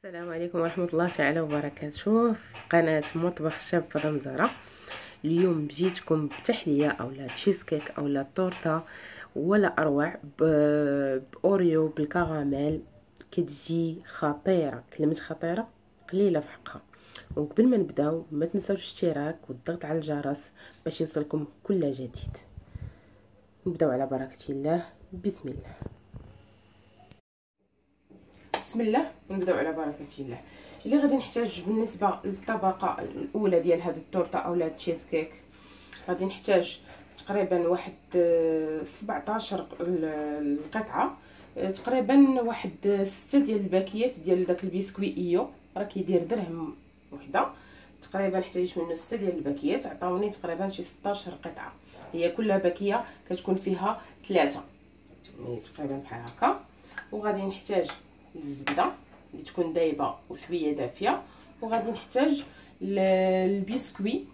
السلام عليكم ورحمة الله تعالى وبركاته. في قناة مطبخ الشاب فاطمة زهرة. اليوم جيتكم بتحلية اولا تشيز كيك اولا تورته ولا اروع باوريو بالكراميل. كتجي خطيره، كلمه خطيره قليله في حقها. وقبل ما نبداو ما تنساوش الاشتراك والضغط على الجرس باش يوصلكم كل جديد. نبداو على بركه الله. بسم الله بسم الله ونبداو على بركه الله. اللي غادي نحتاج بالنسبه للطبقه الاولى ديال هذه التورته اولا تشيز كيك، غادي نحتاج تقريبا واحد 17 القطعه، تقريبا واحد 6 ديال الباكيات ديال داك البسكوي ايو، راه كيدير درهم وحده. تقريبا احتاجت منه 6 ديال الباكيات، عطاوني تقريبا شي 16 قطعه. هي كل باكيه كتكون فيها 3 يعني تقريبا بحال هكا. وغادي نحتاج الزبده اللي تكون دايبه وشويه دافيه، وغادي نحتاج البسكوي.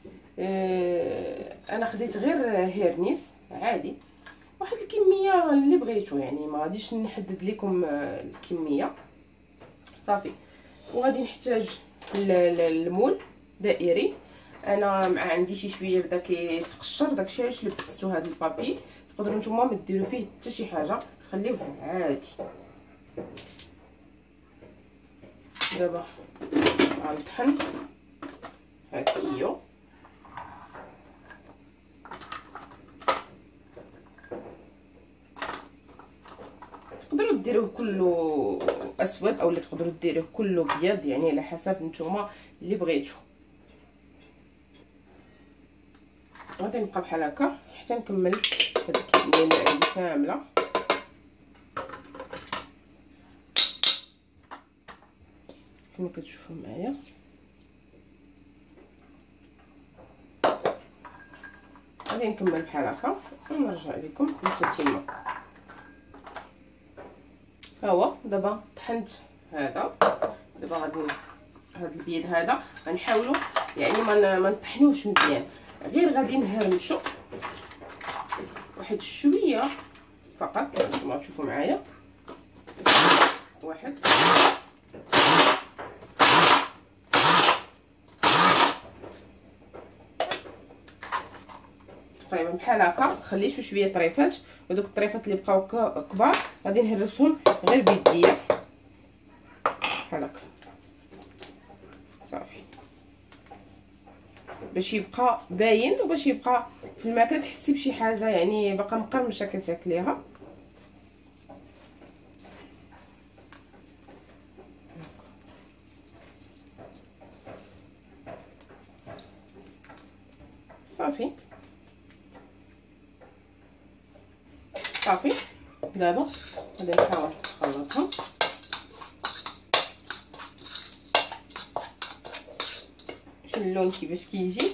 انا خديت غير هيرنيس عادي، واحد الكميه اللي بغيتو، يعني ما غاديش نحدد لكم الكميه صافي. وغادي نحتاج المول دائري. انا مع عندي شي شويه بدا كيتقشر داكشي علاش لبستو هذا البابي. تقدروا نتوما ما ديروا فيه حتى شي حاجه، خليوه عادي. دابا غنطحن هكايا. تقدروا ديروه كله اسود اولا تقدروا ديروه كله ابيض، يعني على حسب نتوما اللي بغيتو. غادي نبقى بحال هكا حتى نكمل هاد الكميه اللي عندي كامله. كما كتشوفوا معايا غادي نكمل بحال هكا ونرجع لكم للتتمه. ها هو دابا طحنت هذا. دابا غادي هذا البيض هذا غنحاولوا يعني ما نطحنوش مزيان، غير غادي نهرمشو واحد شويه فقط كما تشوفوا معايا. واحد تقريبا بحال هكا. خليتو شويه طريفات، ودوك الطريفات اللي بقاو كبار غادي نهرسهم غير بيديا بحال هكا صافي، باش يبقى باين وباش يبقى في الماكله تحسي بشي حاجه يعني باقا مقرمشه كتاكليها. صافي صافي. دابا غادي نحاول نخلطهم. شوف اللون كيفاش كيجي.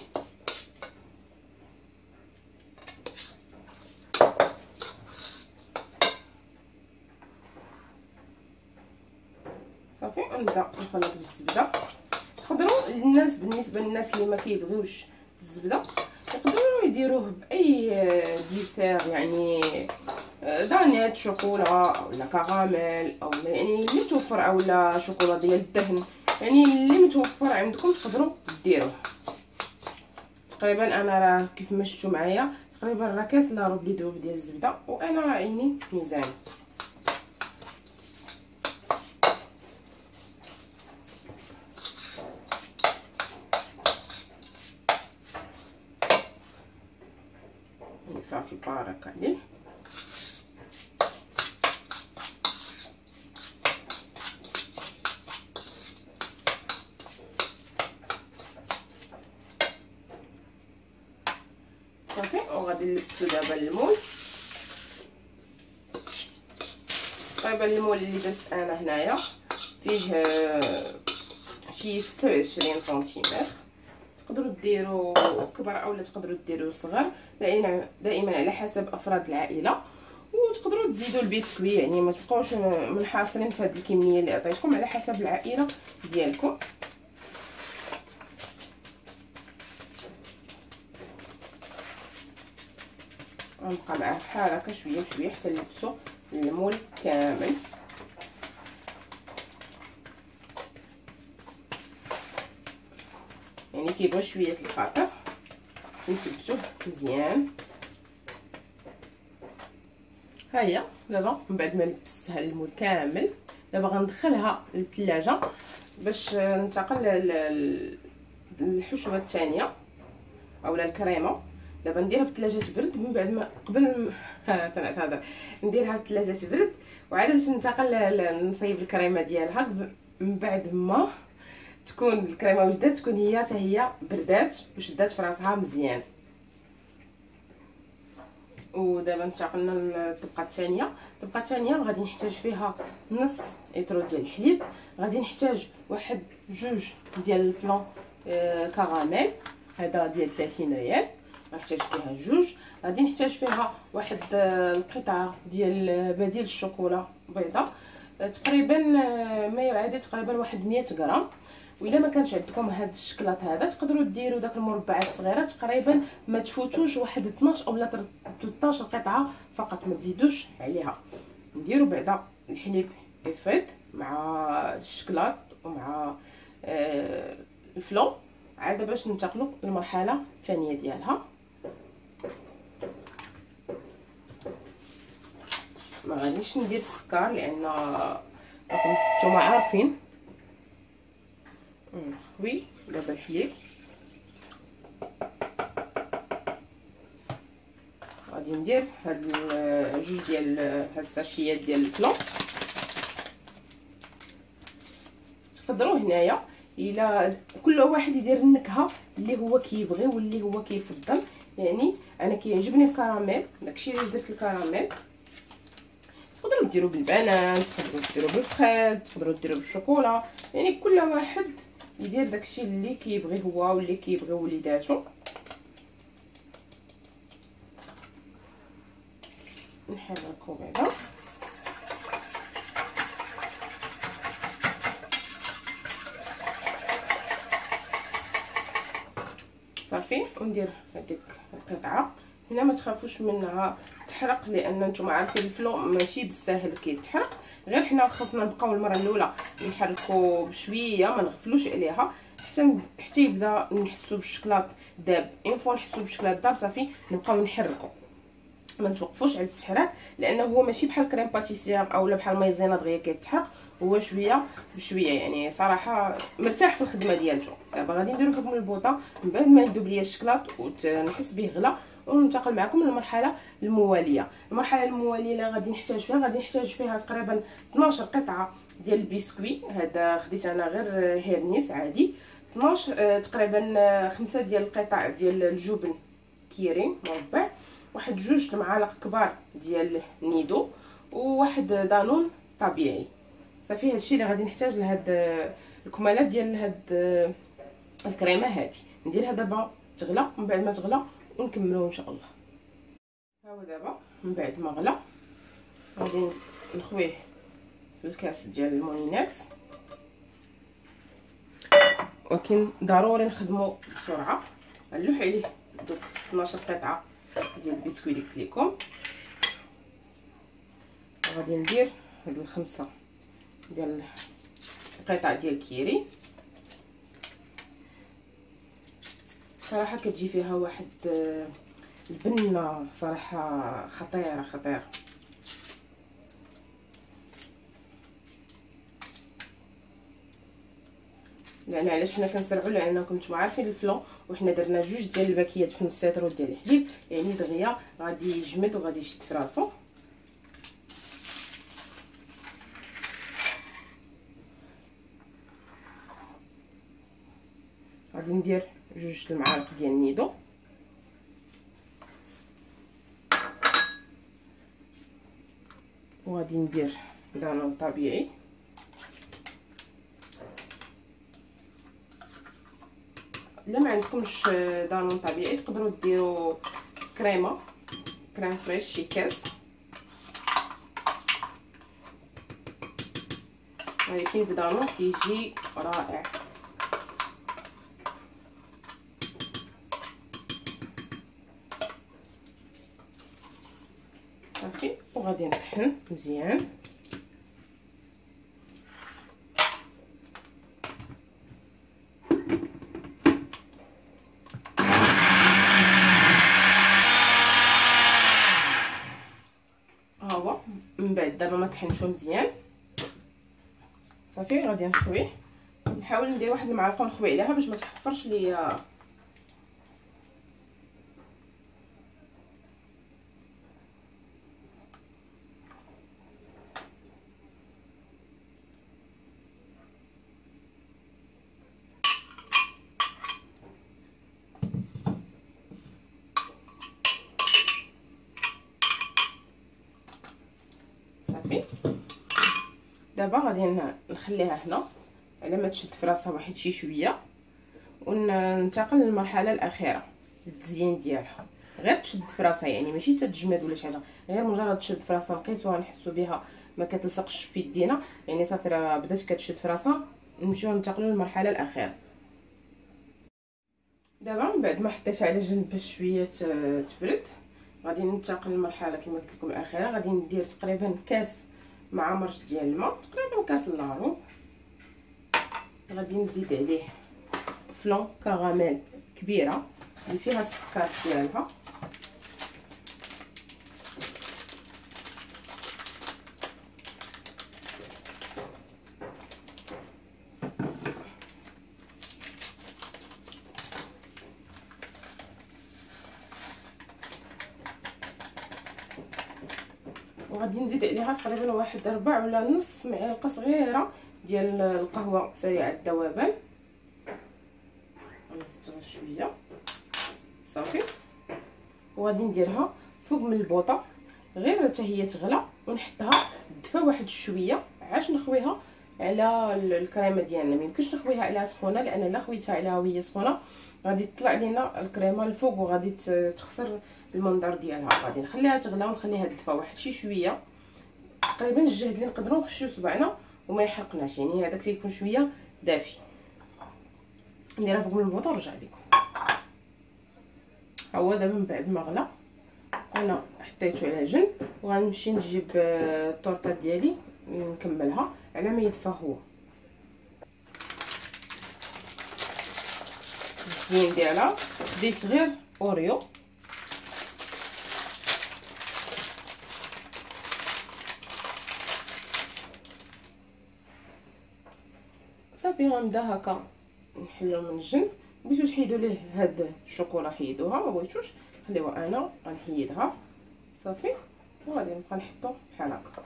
صافي ونبدا نخلط بالزبده. تقدروا الناس بالنسبه للناس اللي ما كيبغيوش الزبده يقدروا يديروه باي ديسير، يعني دانيت شوكولا ولا كراميل او يعني اللي متوفر، اولا شوكولا ديال الدهن، يعني اللي متوفر عندكم تقدروا ديروه. تقريبا انا راه كيف ما شفتوا معايا تقريبا راه كاس لا ربع دوب ديال الزبده، وانا راه عيني ميزان. صافي بارك عليه. صافي وغادي نلبسو دابا المول. تقريبا المول اللي درت انا هنايا فيه شي 26 سنتيمتر. تقدروا ديروا كبر اولا تقدروا ديروا صغر، دائما على حسب افراد العائله. وتقدروا تزيدوا البسكوي، يعني ما تبقاوش منحاصرين في هذه الكميه اللي عطيتكم، على حسب العائله ديالكم. غنبقى معاه بحال هكا شويه بشويه حتى نلبسوا المول كامل. كيبغي شويه الخاطر نتبتوه مزيان. ها هي دابا من بعد ما لبستها المول كامل، دابا غندخلها للثلاجه باش ننتقل للحشوه الثانيه اولا الكريمه. دابا نديرها في الثلاجه تبرد، من بعد ما قبل تنعتذر نديرها في الثلاجه تبرد وعاد باش ننتقل نصايب الكريمه ديالها من بعد ما تكون الكريمه وجدات، تكون هي حتى هي بردات وشدات في راسها مزيان. ودابا انتقلنا للطبقه الثانيه. الطبقه الثانيه غادي نحتاج فيها نص ايطرو ديال الحليب، غادي نحتاج واحد جوج ديال الفلون كراميل، هذا ديال 30 ريال غنحتاج فيها جوج. غادي نحتاج فيها واحد القطعه ديال بديل الشوكولا بيضاء، تقريبا ما يعادل تقريبا واحد 100 غرام. وإلا ما كانش عندكم هذا الشكلاط هذا تقدروا ديروا داك المربعات الصغيره، تقريبا ما تفوتوش واحد 12 اولا 13 قطعه فقط، ما تزيدوش عليها. نديروا بعدا الحليب يفيض مع الشكلاط ومع الفلو عاد باش ننتقلوا للمرحله الثانيه ديالها. ما غاديش ندير السكر لان نتوما عارفين. وي دابا الحليب غادي ندير هاد جوج ديال هاد الساشيات ديال الفلون. تقدروا هنايا الى كل واحد يدير النكهه اللي هو كيبغي واللي هو كيفضل. يعني انا كيعجبني الكراميل، داكشي اللي درت الكراميل. تقدروا ديروا بالبنان، تقدروا ديروا بالفريز، تقدروا ديروا بالشوكولا، يعني كل واحد يدير داكشي اللي كيبغي هو واللي كيبغي وليداتو. نحركو بعدا صافي. وندير هذيك القطعه هنا، ما تخافوش منها تحرق لان نتوما عارفين الفلو ماشي بالساهل كيتحرق، غير حنا خاصنا نبقاو المره الاولى نحركو بشويه ما نغفلوش عليها حتى يبدا نحسو بالشكلاط داب. اون فوا نحسو بالشكلاط داب صافي نبقاو نحركو، ما نتوقفوش على التحراك لانه هو ماشي بحال كريم باتيسير اولا بحال مايزينا دغيا كيتحرق، هو شويه بشويه. يعني صراحه مرتاح في الخدمه ديالته. دابا غادي نديرو فوق من البوطه من بعد ما يذوب ليا الشكلاط ونحس به غلا، وننتقل معكم للمرحله المواليه. المرحله المواليه اللي غادي نحتاج فيها تقريبا 12 قطعه ديال البسكوي. هذا خديت انا غير هيرنيس عادي 12 تقريبا 5 ديال القطع ديال الجبن كيري مربع، واحد جوج المعالق كبار ديال نيدو، وواحد دانون طبيعي. صافي هادشي اللي غادي نحتاج لهاد الكمالات ديال هاد الكريمه هادي. نديرها دابا تغلى، من بعد ما تغلى ونكملوا ان شاء الله. ها هو دابا من بعد ما غلى غادي نخويه في الكاس ديال المونينكس، ولكن ضروري نخدمو بسرعه. غنلوح عليه دوك 12 قطعه ديال البسكوي اللي قلت لكم. غادي ندير هاد الخمسه ديال القطع ديال كيري. صراحه كتجي فيها واحد البنه صراحه خطيره. يعني علاش حنا كنسرعوا؟ لانكم نتوما عارفين الفلون وحنا درنا جوج ديال الباكيات في نص لتر ديال الحليب، يعني دغيا غادي يجمد وغادي يشد في راسو. غادي ندير جوج المعالق ديال النيدو، وغادي ندير دانون طبيعي، الا ما عندكمش دانون طبيعي تقدروا ديروا كريم فريش شي كاس، ولكن بدانون كيجي رائع. صافي وغادي نطحن مزيان. هو من بعد دابا ما طحنشو مزيان صافي. غادي نخويه، نحاول ندير واحد المعلقه ونخوي عليها باش ما تحفرش ليا. صافي دابا غادي نخليها هنا على ما تشد في راسها واحد شي شويه، وننتقل للمرحله الاخيره التزيين ديالها. غير تشد في راسها، يعني ماشي تتجمد ولا شي حاجه، غير مجرد تشد في راسها نقيسوها نحسوا بها ما كتلصقش في يدينا، يعني صافي راه بدات كتشد في راسها. نمشيو ننتقلوا للمرحله الاخيره. دابا من بعد ما حطيتها على جنب باش شويه تبرد، غادي ننتقل للمرحله كما قلت لكم الاخيره. غادي ندير تقريبا كاس مع مرش ديال الماء، تقريبا كاس لارو. غادي نزيد عليه فلون كراميل كبيره اللي فيها السكر ديالها، وغادي نزيد عليها تقريبا واحد 4 ولا نص معلقه صغيره ديال القهوه سريعه الذوبان. غنزيدها شويه صافي، وغادي نديرها فوق من البوطه غير حتى هي تغلى، ونحطها دفا واحد شويه عاش نخويها على الكريمه ديالنا. ميمكنش نخويها عليها سخونه، لان الا خويتها عليها وهي سخونه غادي تطلع لينا الكريمه الفوق وغادي تخسر المنظر ديالها. غادي نخليها تغلى ونخليها دفا واحد شي شويه، تقريبا الجهد اللي نقدروا نخشيو صبعنا وما يحرقناش، يعني هذاك تيكون شويه دافي. نديرها فوق من البوطه ونرجع لكم. ها هو دابا من بعد ما غلا انا حطيته على جنب، وغنمشي نجيب الطورطه ديالي نكملها على ما يدفى هو. الزين ديالها ديت غير اوريو، صافي غنبدا هكا نحلو من الجنب. بغيتو تحيدوا ليه هاد الشوكولا حيدوها، ما بغيتوش خليوها انا غنحيدها صافي. وغادي نبقى نحطو بحال هكا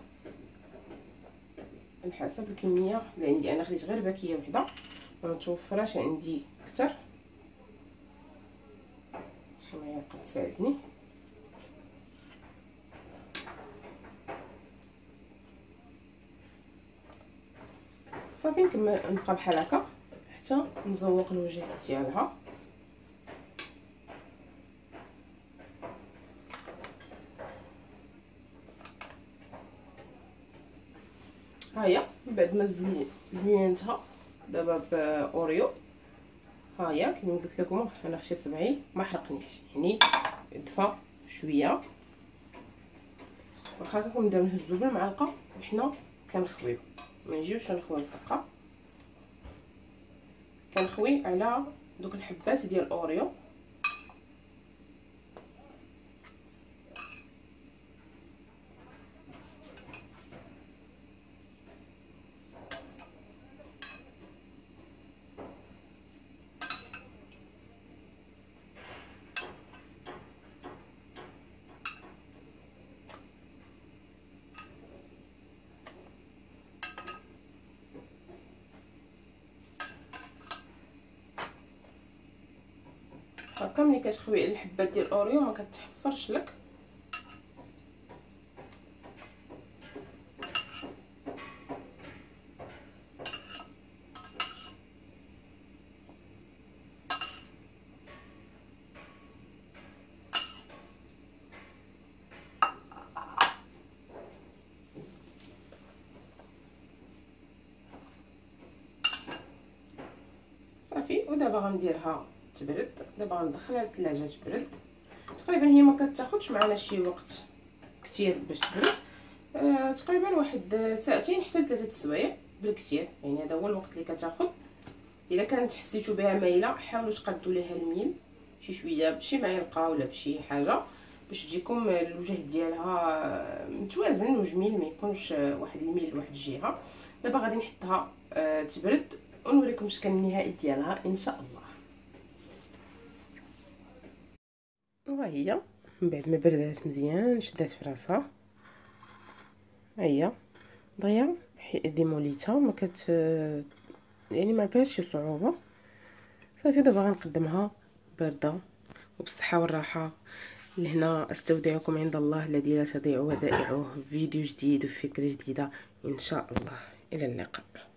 على حسب الكميه اللي عندي. انا خديت غير باكيه وحده، ما متوفراش عندي كتر، شي معلقه تساعدني. صافي نكمل نبقى بحال هكا حتى نزوق الوجه ديالها. هيا من بعد ما زينتها دابا باوريو، هيا كما قلت لكم انا خشيت صبعي ما حرقنيش، يعني دفى شويه. واخا كنبداو نهزو بالمعلقه وحنا كنخويو، ما نجيوش نخويو بدقه. كنخوي على دوك الحبات ديال الاوريو. هكا ملي كتخوي الحبات ديال الاوريو ما كتحفرش لك. صافي ودابا غنديرها تبرد. دابا غندخلها للثلاجه تبرد، تقريبا هي ما كتاخذش معنا شي وقت كثير باش تبرد. تقريبا واحد ساعتين حتى 3 سوايع بالكثير، يعني هذا هو الوقت اللي كتاخذ. الا كانت حسيتو بها مايله حاولوا تقادوا ليها الميل شي شويه بشي معلقه ولا بشي حاجه باش تجيكم الوجه ديالها متوازن وجميل، ما يكونش واحد الميل لواحد الجهه. دابا غادي نحطها تبرد ونوريكم الشكل النهائي ديالها ان شاء الله. وهي من بعد ما بردات مزيان شدات في راسها، هي دغيا ديموليتها، ما كت يعني ما فيهاش شي صعوبه. صافي دابا غنقدمها بارده وبالصحه والراحه. لهنا استودعكم عند الله الذي لا تضيع ودائعه، فيديو جديد وفكره جديده ان شاء الله. الى اللقاء.